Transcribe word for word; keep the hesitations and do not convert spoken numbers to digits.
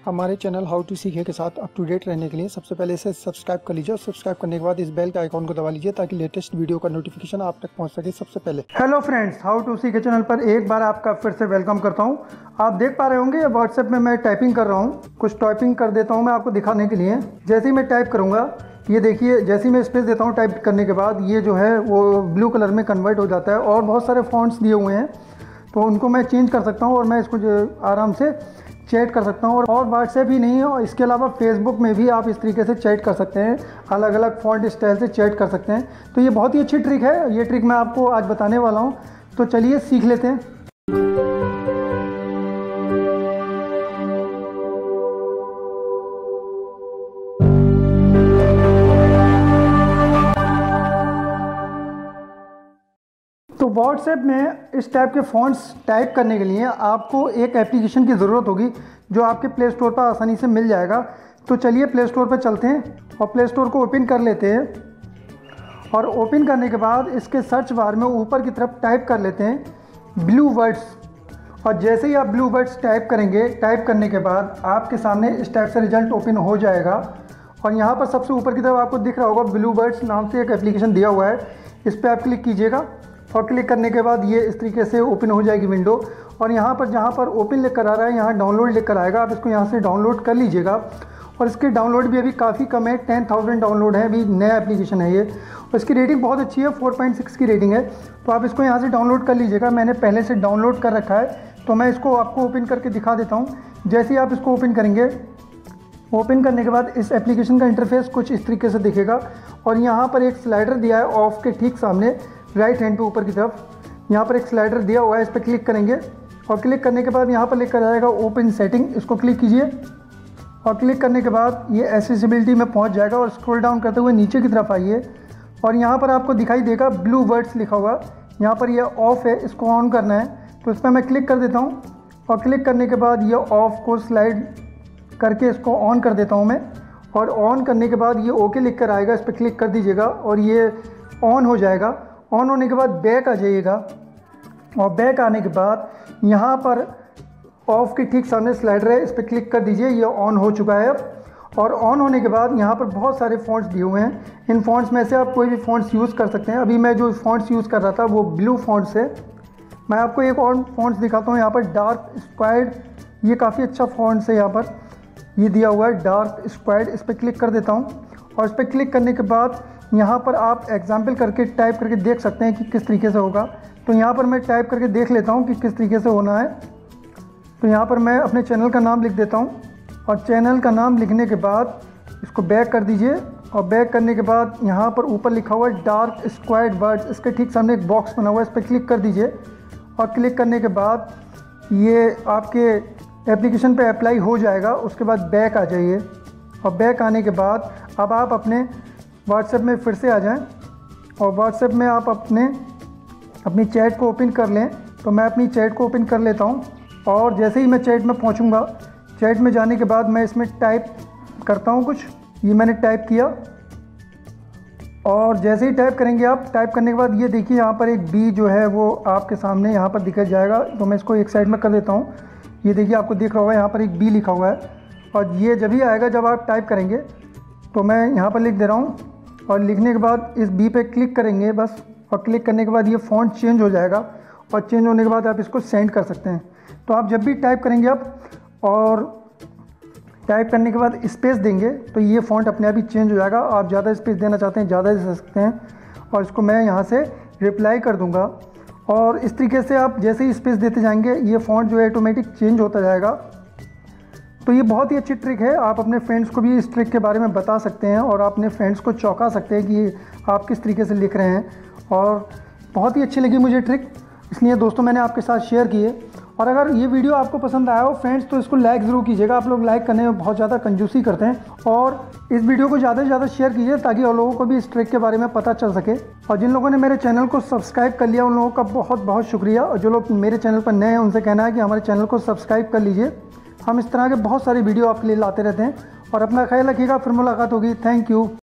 हमारे channel how to सीखे के साथ अप टू डेट रहने के लिए सबसे पहले इसे सब्सक्राइब कर लीजिए और सब्सक्राइब करने के बाद इस बेल के आइकॉन को दबा लीजिए ताकि लेटेस्ट वीडियो का नोटिफिकेशन आप तक पहुंच सके सबसे पहले। हेलो फ्रेंड्स, हाउ टू सीखे चैनल पर एक बार आपका फिर से वेलकम करता हूं। आप देख पा रहे होंगे व्हाट्सएप में मैं टाइपिंग कर रहा हूं। कुछ टाइपिंग कर देता हूं मैं आपको दिखाने के लिए। जैसे ही मैं टाइप करूँगा, ये देखिए, जैसे ही मैं स्पेस देता हूँ टाइप करने के बाद ये जो है वो ब्लू कलर में कन्वर्ट हो जाता है और बहुत सारे फॉन्ट्स दिए हुए हैं तो उनको मैं चेंज कर सकता हूँ और मैं इसको जो आराम से चैट कर सकता हूँ। और और व्हाट्सएप ही नहीं है, और इसके अलावा फेसबुक में भी आप इस तरीके से चैट कर सकते हैं, अलग अलग फॉन्ट स्टाइल से चैट कर सकते हैं। तो ये बहुत ही अच्छी ट्रिक है। ये ट्रिक मैं आपको आज बताने वाला हूँ, तो चलिए सीख लेते हैं। तो व्हाट्सएप में इस टाइप के फ़ॉन्ट्स टाइप करने के लिए आपको एक एप्लीकेशन की ज़रूरत होगी जो आपके प्ले स्टोर पर आसानी से मिल जाएगा। तो चलिए प्ले स्टोर पर चलते हैं और प्ले स्टोर को ओपन कर लेते हैं। और ओपन करने के बाद इसके सर्च बार में ऊपर की तरफ टाइप कर लेते हैं ब्लू वर्ड्स। और जैसे ही आप ब्लू वर्ड्स टाइप करेंगे, टाइप करने के बाद आपके सामने इस टाइप से रिजल्ट ओपन हो जाएगा। और यहाँ पर सबसे ऊपर की तरफ आपको दिख रहा होगा ब्लू वर्ड्स नाम से एक एप्लीकेशन दिया हुआ है। इस पर आप क्लिक कीजिएगा और क्लिक करने के बाद ये इस तरीके से ओपन हो जाएगी विंडो। और यहाँ पर जहाँ पर ओपन लिख कर आ रहा है, यहाँ डाउनलोड लिख कर आएगा। आप इसको यहाँ से डाउनलोड कर लीजिएगा। और इसके डाउनलोड भी अभी काफ़ी कम है, टेन थाउजेंड डाउनलोड है, अभी नया एप्लीकेशन है ये। और इसकी रेटिंग बहुत अच्छी है, फोर पॉइंट सिक्स की रेटिंग है। तो आप इसको यहाँ से डाउनलोड कर लीजिएगा। मैंने पहले से डाउनलोड कर रखा है, तो मैं इसको आपको ओपन करके दिखा देता हूँ। जैसे ही आप इसको ओपन करेंगे, ओपन करने के बाद इस एप्लीकेशन का इंटरफेस कुछ इस तरीके से दिखेगा। और यहाँ पर एक स्लाइडर दिया है ऑफ के ठीक सामने राइट हैंड पे ऊपर की तरफ, यहाँ पर एक स्लाइडर दिया हुआ है। इस पर क्लिक करेंगे और क्लिक करने के बाद यहाँ पर लेकर आएगा ओपन सेटिंग। इसको क्लिक कीजिए और क्लिक करने के बाद ये एक्सेसिबिलिटी में पहुँच जाएगा। और स्क्रॉल डाउन करते हुए नीचे की तरफ आइए और यहाँ पर आपको दिखाई देगा ब्लू वर्ड्स लिखा हुआ। यहाँ पर यह ऑफ़ है, इसको ऑन करना है। तो इस पर मैं क्लिक कर देता हूँ और क्लिक करने के बाद ये ऑफ़ को स्लाइड करके इसको ऑन कर देता हूँ मैं। और ऑन करने के बाद ये ओके लिख कर आएगा, इस पर क्लिक कर दीजिएगा और ये ऑन हो जाएगा। ऑन होने के बाद बैक आ जाइएगा और बैक आने के बाद यहाँ पर ऑफ के ठीक सामने स्लाइडर है, इस पर क्लिक कर दीजिए। ये ऑन हो चुका है अब। और ऑन होने के बाद यहाँ पर बहुत सारे फ़ॉन्ट्स दिए हुए हैं। इन फ़ॉन्ट्स में से आप कोई भी फ़ॉन्ट्स यूज़ कर सकते हैं। अभी मैं जो फ़ॉन्ट्स यूज़ कर रहा था वो ब्लू फ़ॉन्ट्स है। मैं आपको एक और फ़ॉन्ट्स दिखाता हूँ। यहाँ पर डार्क स्क्वायर्ड, ये काफ़ी अच्छा फ़ॉन्ट्स है। यहाँ पर ये दिया हुआ है डार्क स्क्वायर्ड, इस पर क्लिक कर देता हूँ। और इस पर क्लिक करने के बाद यहाँ पर आप एग्जाम्पल करके टाइप करके देख सकते हैं कि किस तरीके से होगा। तो यहाँ पर मैं टाइप करके देख लेता हूँ कि किस तरीके से होना है। तो यहाँ पर मैं अपने चैनल का नाम लिख देता हूँ और चैनल का नाम लिखने के बाद इसको बैक कर दीजिए। और बैक करने के बाद यहाँ पर ऊपर लिखा हुआ है डार्क स्क्वायर्ड वर्ड्स, इसके ठीक सामने एक बॉक्स बना हुआ है, इस पर क्लिक कर दीजिए। और क्लिक करने के बाद ये आपके एप्लीकेशन पे अप्लाई हो जाएगा। उसके बाद बैक आ जाइए और बैक आने के बाद अब आप अपने व्हाट्सएप में फिर से आ जाएं और व्हाट्सएप में आप अपने अपनी चैट को ओपन कर लें। तो मैं अपनी चैट को ओपन कर लेता हूं और जैसे ही मैं चैट में पहुंचूंगा, चैट में जाने के बाद मैं इसमें टाइप करता हूं कुछ। ये मैंने टाइप किया और जैसे ही टाइप करेंगे आप, टाइप करने के बाद ये देखिए यहाँ पर एक बी जो है वो आपके सामने यहाँ पर दिख जाएगा। तो मैं इसको एक साइड में कर देता हूँ। ये देखिए आपको दिख रहा होगा यहाँ पर एक बी लिखा हुआ है और ये जब ही आएगा जब आप टाइप करेंगे। तो मैं यहाँ पर लिख दे रहा हूँ और लिखने के बाद इस बी पे क्लिक करेंगे बस। और क्लिक करने के बाद ये फ़ॉन्ट चेंज हो जाएगा और चेंज होने के बाद आप इसको सेंड कर सकते हैं। तो आप जब भी टाइप करेंगे आप और टाइप करने के बाद स्पेस देंगे तो ये फ़ॉन्ट अपने आप ही चेंज हो जाएगा। आप ज़्यादा स्पेस देना चाहते हैं ज़्यादा दे सकते हैं और इसको मैं यहाँ से रिप्लाई कर दूँगा। और इस तरीके से आप जैसे ही स्पेस देते जाएंगे ये फ़ॉन्ट जो है ऑटोमेटिक चेंज होता जाएगा। तो ये बहुत ही अच्छी ट्रिक है। आप अपने फ्रेंड्स को भी इस ट्रिक के बारे में बता सकते हैं और अपने फ्रेंड्स को चौंका सकते हैं कि आप किस तरीके से लिख रहे हैं। और बहुत ही अच्छी लगी मुझे ट्रिक, इसलिए दोस्तों मैंने आपके साथ शेयर की है। और अगर ये वीडियो आपको पसंद आया हो फ्रेंड्स, तो इसको लाइक ज़रूर कीजिएगा। आप लोग लाइक करने में बहुत ज़्यादा कंजूसी करते हैं। और इस वीडियो को ज़्यादा से ज़्यादा शेयर कीजिए ताकि और लोगों को भी इस ट्रिक के बारे में पता चल सके। और जिन लोगों ने मेरे चैनल को सब्सक्राइब कर लिया उन लोगों का बहुत बहुत शुक्रिया। और जो लोग मेरे चैनल पर नए हैं उनसे कहना है कि हमारे चैनल को सब्सक्राइब कर लीजिए। हम इस तरह के बहुत सारे वीडियो आपके लिए लाते रहते हैं। और अपना ख्याल रखिएगा, फिर मुलाकात होगी। Thank you.